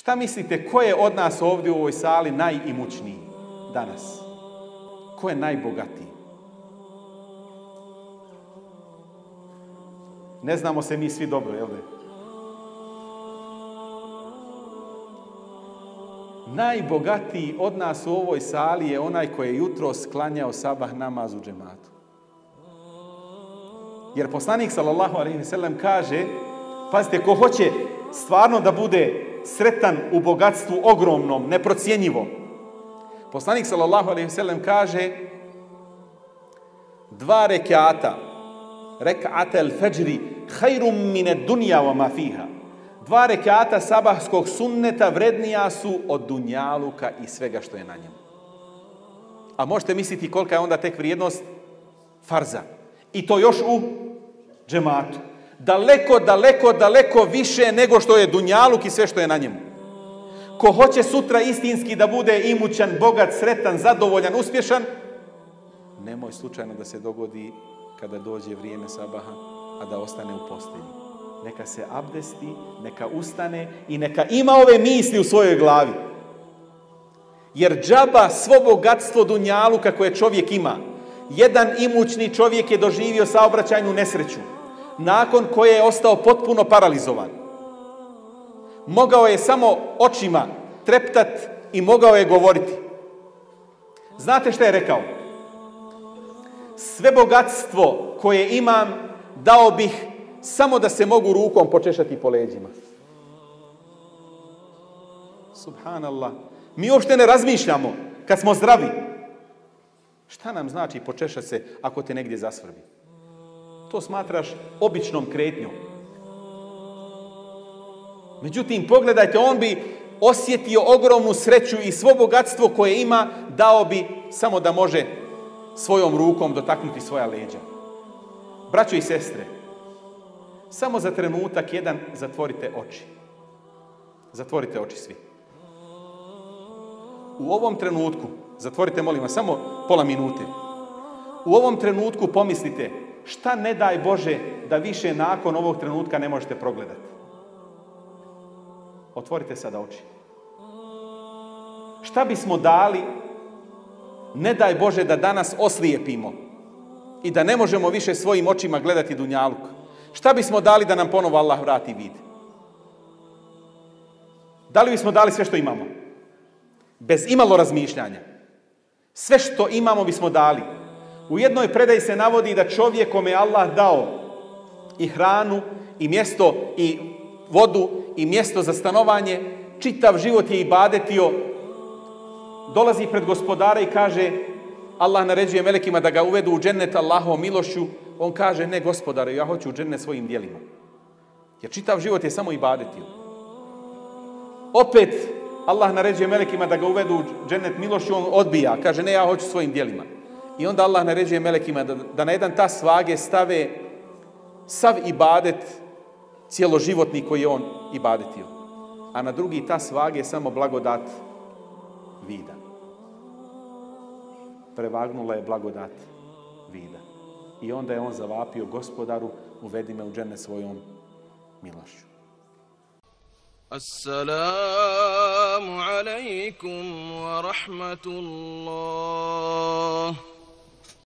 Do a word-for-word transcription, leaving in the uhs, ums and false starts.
Šta mislite, ko je od nas ovdje u ovoj sali najimućniji danas? Ko je najbogatiji? Ne znamo se mi svi dobro, jel' da? Najbogatiji od nas u ovoj sali je onaj koji je jutros klanjao sabah namaz u džematu. Jer poslanik sallallahu alejhi ve sellem kaže, pazite, ko hoće stvarno da bude sretan u bogatstvu ogromnom, neprocjenjivo. Poslanik sallallahu alejhi ve sellem kaže, dva rekata, rek'ate al-fajri khairum min ad-dunya wa ma fiha. Dva rekata sabahskog sunneta vrednija su od dunjaluka i svega što je na njemu. A možete misliti kolika je onda tek vrijednost farza. I to još u džematu. Daleko, daleko, daleko više nego što je dunjaluk i sve što je na njemu. Ko hoće sutra istinski da bude imućan, bogat, sretan, zadovoljan, uspješan, nemoj slučajno da se dogodi kada dođe vrijeme sabaha, a da ostane u postelji. Neka se abdesti, neka ustane i neka ima ove misli u svojoj glavi. Jer džaba svo bogatstvo dunjaluka koje čovjek ima. Jedan imućni čovjek je doživio saobraćajnu nesreću, nakon koje je ostao potpuno paralizovan. Mogao je samo očima treptat i mogao je govoriti. Znate šta je rekao? Sve bogatstvo koje imam dao bih samo da se mogu rukom počešati po leđima. Subhanallah. Mi uopšte ne razmišljamo kad smo zdravi. Šta nam znači počešati se ako te negdje zasvrbi? To smatraš običnom kretnjom. Međutim, pogledajte, on bi osjetio ogromnu sreću i svo bogatstvo koje ima dao bi samo da može svojom rukom dotaknuti svoja leđa. Braćo i sestre, samo za trenutak jedan zatvorite oči. Zatvorite oči svi. U ovom trenutku, zatvorite molim vas samo pola minute. U ovom trenutku pomislite šta ne daj Bože da više nakon ovog trenutka ne možete progledati. Otvorite sada oči. Šta bismo dali, ne daj Bože da danas oslijepimo i da ne možemo više svojim očima gledati dunjaluk. Šta bismo dali da nam ponovo Allah vrati vid? Da li bismo dali sve što imamo? Bez imalo razmišljanja. Sve što imamo bismo dali. U jednoj predaji se navodi da čovjek kome je Allah dao i hranu, i mjesto, i vodu, i mjesto za stanovanje, čitav život je ibadetio, dolazi pred gospodara i kaže, Allah naređuje melekima da ga uvedu u džennet Allahovom milošću. On kaže, ne gospodare, ja hoću u džennet svojim djelima. Jer čitav život je samo ibadetio. Opet Allah naređuje melekima da ga uvedu u džennet milošću, on odbija, kaže, ne, ja hoću svojim djelima. I onda Allah naređuje melekima da, da na jedan tas svage stave sav ibadet cijeloživotni koji je on ibadetio. A na drugi tas svage samo blagodat vida. Prevagnula je blagodat vida. I onda je on zavapio, gospodaru, uvedi me u džennet svojom milošću. Assalamu alaikum wa rahmatullah.